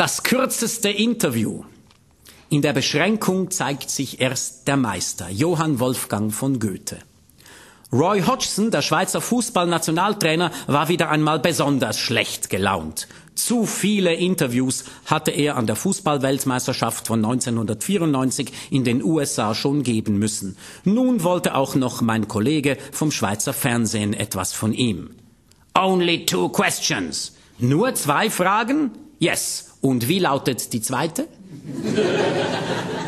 Das kürzeste Interview. In der Beschränkung zeigt sich erst der Meister, Johann Wolfgang von Goethe. Roy Hodgson, der Schweizer Fußballnationaltrainer, war wieder einmal besonders schlecht gelaunt. Zu viele Interviews hatte er an der Fußballweltmeisterschaft von 1994 in den USA schon geben müssen. Nun wollte auch noch mein Kollege vom Schweizer Fernsehen etwas von ihm. Only 2 questions. Nur 2 Fragen? Yes. Und wie lautet die zweite?